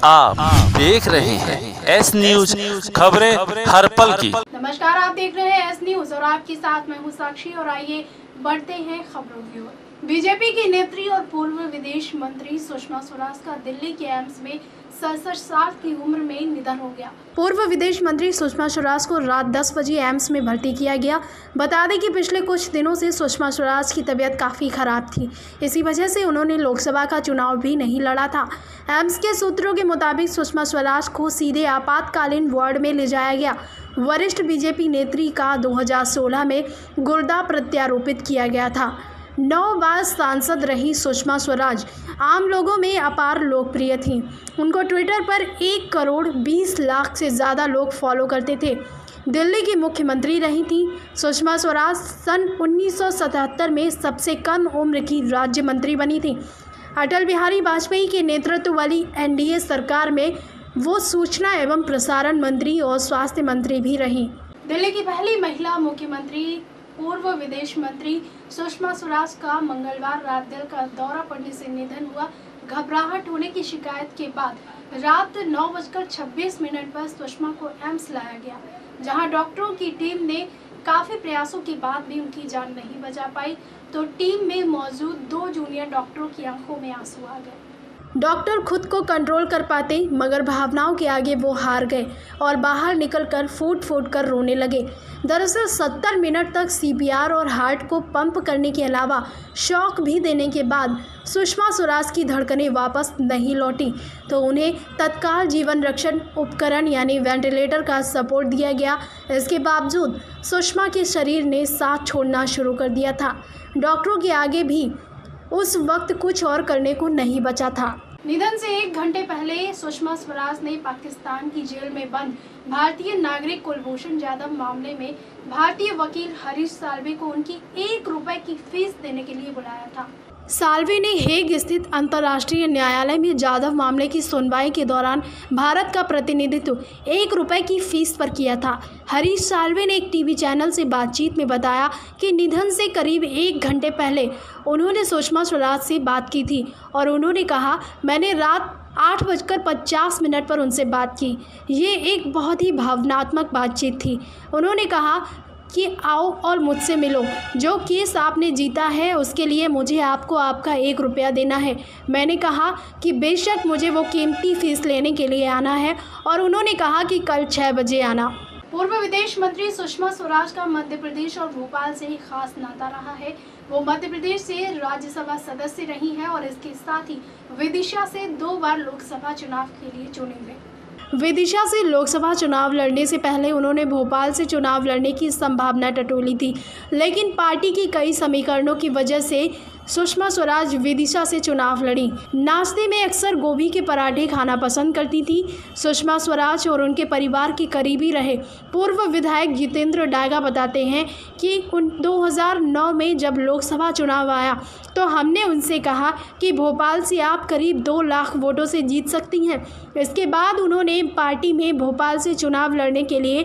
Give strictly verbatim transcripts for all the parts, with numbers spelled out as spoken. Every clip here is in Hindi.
आप देख रहे हैं एस न्यूज खबरें हर पल की। नमस्कार, आप देख रहे हैं एस न्यूज और आपके साथ मैं हूं साक्षी। और आइए बढ़ते हैं खबरों की ओर। बीजेपी की नेत्री और पूर्व विदेश मंत्री सुषमा स्वराज का दिल्ली के एम्स में सड़सठ साल की उम्र में निधन हो गया। पूर्व विदेश मंत्री सुषमा स्वराज को रात दस बजे एम्स में भर्ती किया गया। बता दें कि पिछले कुछ दिनों से सुषमा स्वराज की तबीयत काफ़ी खराब थी। इसी वजह से उन्होंने लोकसभा का चुनाव भी नहीं लड़ा था। एम्स के सूत्रों के मुताबिक सुषमा स्वराज को सीधे आपातकालीन वार्ड में ले जाया गया। वरिष्ठ बीजेपी नेत्री का दो हज़ार सोलह में गुर्दा प्रत्यारोपित किया गया था। नौ बार सांसद रही सुषमा स्वराज आम लोगों में अपार लोकप्रिय थीं। उनको ट्विटर पर एक करोड़ बीस लाख से ज़्यादा लोग फॉलो करते थे। दिल्ली की मुख्यमंत्री रही थीं। सुषमा स्वराज सन उन्नीस सौ सतहत्तर में सबसे कम उम्र की राज्य मंत्री बनी थी। अटल बिहारी वाजपेयी के नेतृत्व वाली एन डी ए सरकार में वो सूचना एवं प्रसारण मंत्री और स्वास्थ्य मंत्री भी रहीं। दिल्ली की पहली महिला मुख्यमंत्री पूर्व विदेश मंत्री सुषमा स्वराज का मंगलवार रात दिल का दौरा पड़ने से निधन हुआ। घबराहट होने की शिकायत के बाद रात नौ बजकर छब्बीस मिनट पर सुषमा को एम्स लाया गया, जहां डॉक्टरों की टीम ने काफी प्रयासों के बाद भी उनकी जान नहीं बचा पाई, तो टीम में मौजूद दो जूनियर डॉक्टरों की आंखों में आंसू आ गए। डॉक्टर खुद को कंट्रोल कर पाते, मगर भावनाओं के आगे वो हार गए और बाहर निकलकर फूट फूट कर रोने लगे। दरअसल सत्तर मिनट तक सी पी आर और हार्ट को पंप करने के अलावा शॉक भी देने के बाद सुषमा स्वराज की धड़कनें वापस नहीं लौटी, तो उन्हें तत्काल जीवन रक्षण उपकरण यानी वेंटिलेटर का सपोर्ट दिया गया। इसके बावजूद सुषमा के शरीर ने साथ छोड़ना शुरू कर दिया था। डॉक्टरों के आगे भी उस वक्त कुछ और करने को नहीं बचा था। निधन से एक घंटे पहले सुषमा स्वराज ने पाकिस्तान की जेल में बंद भारतीय नागरिक कुलभूषण जाधव मामले में भारतीय वकील हरीश साल्वे को उनकी एक रुपए की फीस देने के लिए बुलाया था। साल्वे ने हेग स्थित अंतर्राष्ट्रीय न्यायालय में जाधव मामले की सुनवाई के दौरान भारत का प्रतिनिधित्व एक रुपए की फीस पर किया था। हरीश साल्वे ने एक टीवी चैनल से बातचीत में बताया कि निधन से करीब एक घंटे पहले उन्होंने सुषमा स्वराज से बात की थी और उन्होंने कहा, मैंने रात आठ बजकर पचास मिनट पर उनसे बात की। ये एक बहुत ही भावनात्मक बातचीत थी। उन्होंने कहा कि आओ और मुझसे मिलो, जो केस आपने जीता है उसके लिए मुझे आपको आपका एक रुपया देना है। मैंने कहा कि बेशक मुझे वो कीमती फीस लेने के लिए आना है और उन्होंने कहा कि कल छः बजे आना। पूर्व विदेश मंत्री सुषमा स्वराज का मध्य प्रदेश और भोपाल से ही खास नाता रहा है। वो मध्य प्रदेश से राज्यसभा सदस्य रही हैं और इसके साथ ही विदिशा से दो बार लोकसभा चुनाव के लिए चुने गए। विदिशा से लोकसभा चुनाव लड़ने से पहले उन्होंने भोपाल से चुनाव लड़ने की संभावना टटोली थी, लेकिन पार्टी की कई समीकरणों की वजह से सुषमा स्वराज विदिशा से चुनाव लड़ी। नाश्ते में अक्सर गोभी के पराठे खाना पसंद करती थी। सुषमा स्वराज और उनके परिवार के करीबी रहे पूर्व विधायक जितेंद्र डायगा बताते हैं कि दो हज़ार नौ में जब लोकसभा चुनाव आया तो हमने उनसे कहा कि भोपाल से आप करीब दो लाख वोटों से जीत सकती हैं। इसके बाद उन्होंने पार्टी में भोपाल से चुनाव लड़ने के लिए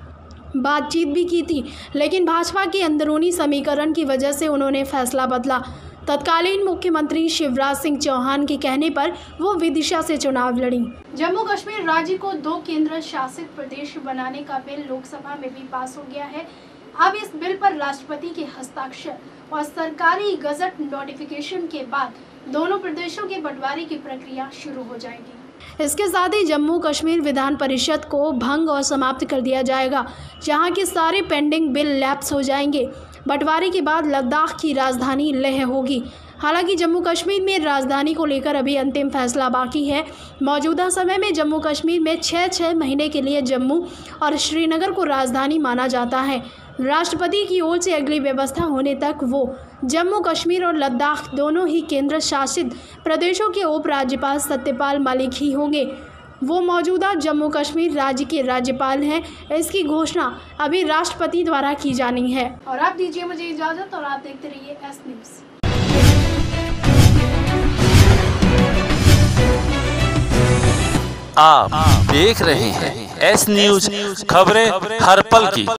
बातचीत भी की थी, लेकिन भाजपा के अंदरूनी समीकरण की वजह से उन्होंने फैसला बदला। तत्कालीन मुख्यमंत्री शिवराज सिंह चौहान के कहने पर वो विदिशा से चुनाव लड़ी। जम्मू कश्मीर राज्य को दो केंद्र शासित प्रदेश बनाने का बिल लोकसभा में भी पास हो गया है। अब इस बिल पर राष्ट्रपति के हस्ताक्षर और सरकारी गजट नोटिफिकेशन के बाद दोनों प्रदेशों के बंटवारे की प्रक्रिया शुरू हो जाएगी। इसके साथ ही जम्मू कश्मीर विधान परिषद को भंग और समाप्त कर दिया जाएगा, जहां के सारे पेंडिंग बिल लैप्स हो जाएंगे। बंटवारे के बाद लद्दाख की राजधानी लेह होगी। हालांकि जम्मू कश्मीर में राजधानी को लेकर अभी अंतिम फैसला बाकी है। मौजूदा समय में जम्मू कश्मीर में छः छः महीने के लिए जम्मू और श्रीनगर को राजधानी माना जाता है। राष्ट्रपति की ओर से अगली व्यवस्था होने तक वो जम्मू कश्मीर और लद्दाख दोनों ही केंद्र शासित प्रदेशों के उपराज्यपाल सत्यपाल मलिक ही होंगे। वो मौजूदा जम्मू कश्मीर राज्य के राज्यपाल हैं। इसकी घोषणा अभी राष्ट्रपति द्वारा की जानी है। और आप दीजिए मुझे इजाज़त और आप देखते रहिए एस न्यूज़। आप देख रहे हैं एस न्यूज खबरें हर पल की।